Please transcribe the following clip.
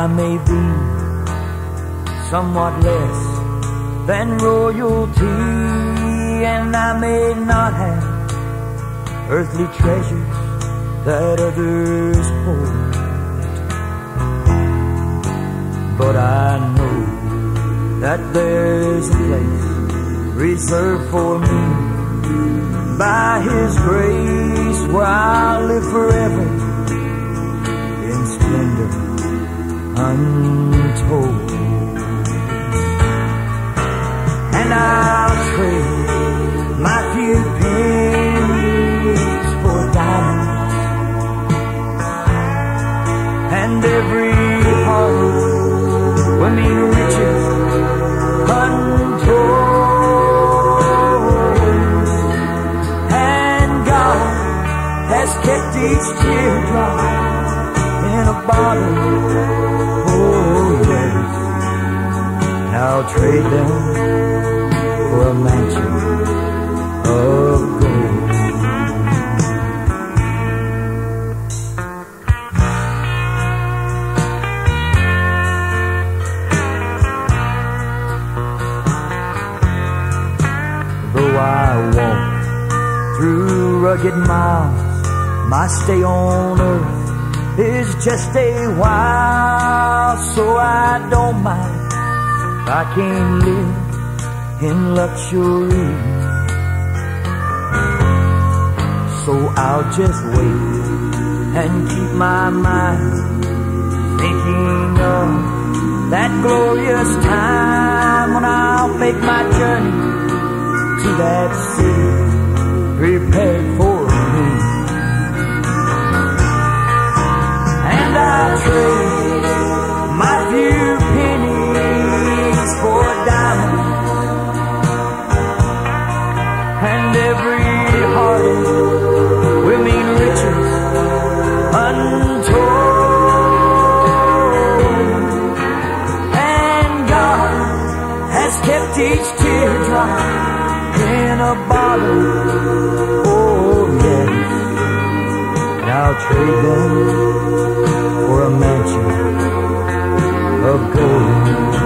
I may be somewhat less than royalty, and I may not have earthly treasures that others hold, but I know that there's a place reserved for me by His grace, where I'll live forever in splendor untold. And I'll trade my few pennies for diamonds, and every heart will mean riches untold. And God has kept each teardrop in a bottle. Oh yes, and I'll trade them for a mansion of gold. Though I walk through rugged miles, my stay on earth is just a while, so I don't mind if I can't live in luxury. So I'll just wait and keep my mind thinking of that glorious time when I'll make my journey to that city prepared for me. And I'll trade my few pennies for diamonds, and every heart will mean riches untold. And God has kept each teardrop in a bottle. Oh yes, and I'll trade them for a mansion of gold.